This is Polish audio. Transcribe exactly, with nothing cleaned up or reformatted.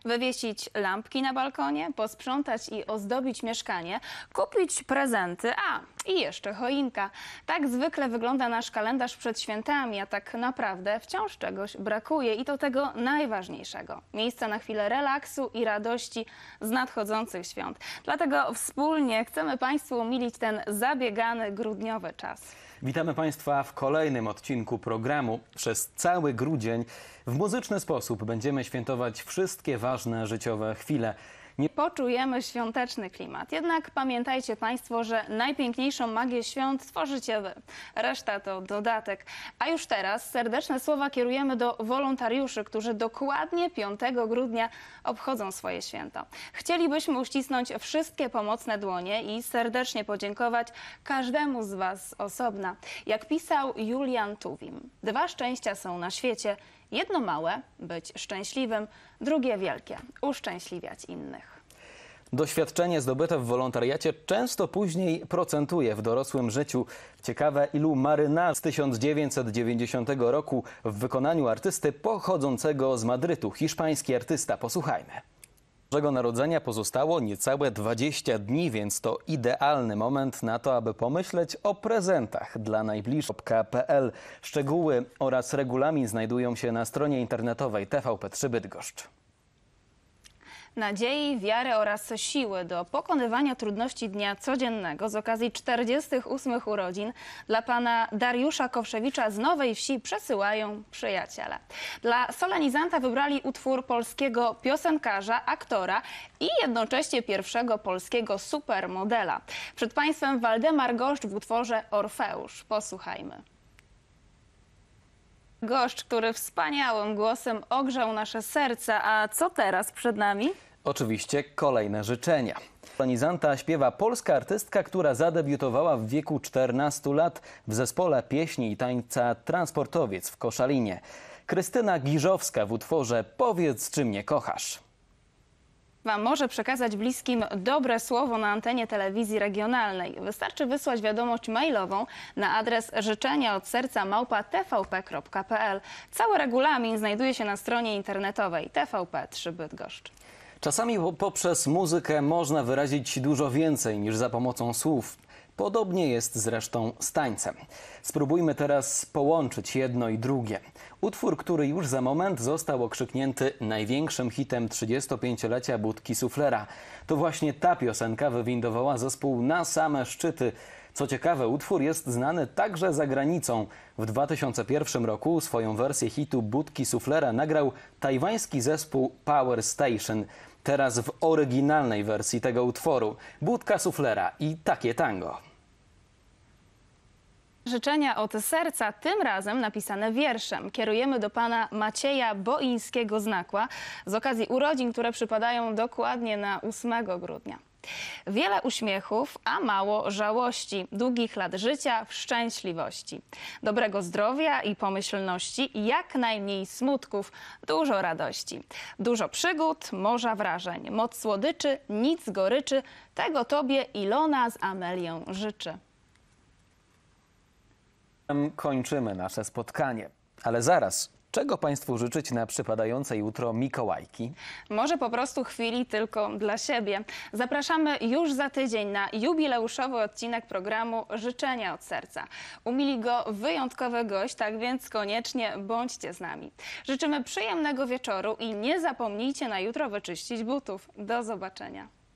Wywiesić lampki na balkonie, posprzątać i ozdobić mieszkanie, kupić prezenty, a i jeszcze choinka. Tak zwykle wygląda nasz kalendarz przed świętami, a tak naprawdę wciąż czegoś brakuje i to tego najważniejszego. Miejsca na chwilę relaksu i radości z nadchodzących świąt. Dlatego wspólnie chcemy Państwu umilić ten zabiegany grudniowy czas. Witamy Państwa w kolejnym odcinku programu. Przez cały grudzień w muzyczny sposób będziemy świętować wszystkie ważne życiowe chwile. Nie poczujemy świąteczny klimat. Jednak pamiętajcie Państwo, że najpiękniejszą magię świąt tworzycie Wy. Reszta to dodatek. A już teraz serdeczne słowa kierujemy do wolontariuszy, którzy dokładnie piątego grudnia obchodzą swoje święto. Chcielibyśmy uścisnąć wszystkie pomocne dłonie i serdecznie podziękować każdemu z Was z osobna. Jak pisał Julian Tuwim, dwa szczęścia są na świecie. Jedno małe, być szczęśliwym, drugie wielkie, uszczęśliwiać innych. Doświadczenie zdobyte w wolontariacie często później procentuje w dorosłym życiu. Ciekawe, ilu marynarzy z tysiąc dziewięćset dziewięćdziesiątego roku w wykonaniu artysty pochodzącego z Madrytu. Hiszpański artysta, posłuchajmy. Bożego Narodzenia pozostało niecałe dwadzieścia dni, więc to idealny moment na to, aby pomyśleć o prezentach dla najbliższych kropka p l. Szczegóły oraz regulamin znajdują się na stronie internetowej T V P trzy Bydgoszcz. Nadziei, wiary oraz siły do pokonywania trudności dnia codziennego z okazji czterdziestych ósmych urodzin dla pana Dariusza Kowszewicza z Nowej Wsi przesyłają przyjaciele. Dla solenizanta wybrali utwór polskiego piosenkarza, aktora i jednocześnie pierwszego polskiego supermodela. Przed Państwem Waldemar Goszcz w utworze Orfeusz. Posłuchajmy. Goszcz, który wspaniałym głosem ogrzał nasze serca. A co teraz przed nami? Oczywiście kolejne życzenia. Solenizanta śpiewa polska artystka, która zadebiutowała w wieku czternastu lat w zespole pieśni i tańca Transportowiec w Koszalinie. Krystyna Giżowska w utworze Powiedz, czy mnie kochasz. Wam może przekazać bliskim dobre słowo na antenie telewizji regionalnej. Wystarczy wysłać wiadomość mailową na adres życzenia od serca małpa t v p kropka p l. Cały regulamin znajduje się na stronie internetowej T V P trzy Bydgoszcz. Czasami poprzez muzykę można wyrazić dużo więcej niż za pomocą słów. Podobnie jest zresztą z tańcem. Spróbujmy teraz połączyć jedno i drugie. Utwór, który już za moment został okrzyknięty największym hitem trzydziestopięciolecia Budki Suflera. To właśnie ta piosenka wywindowała zespół na same szczyty. Co ciekawe, utwór jest znany także za granicą. W dwa tysiące pierwszym roku swoją wersję hitu Budki Suflera nagrał tajwański zespół Power Station. Teraz w oryginalnej wersji tego utworu Budka Suflera i takie tango. Życzenia od serca, tym razem napisane wierszem. Kierujemy do pana Macieja Boińskiego-Znakła z okazji urodzin, które przypadają dokładnie na ósmego grudnia. Wiele uśmiechów, a mało żałości. Długich lat życia w szczęśliwości. Dobrego zdrowia i pomyślności, jak najmniej smutków, dużo radości. Dużo przygód, morza wrażeń. Moc słodyczy, nic goryczy. Tego tobie Ilona z Amelią życzy. Kończymy nasze spotkanie. Ale zaraz, czego Państwu życzyć na przypadające jutro Mikołajki? Może po prostu chwili tylko dla siebie. Zapraszamy już za tydzień na jubileuszowy odcinek programu Życzenia od serca. Umili go wyjątkowy gość, tak więc koniecznie bądźcie z nami. Życzymy przyjemnego wieczoru i nie zapomnijcie na jutro wyczyścić butów. Do zobaczenia.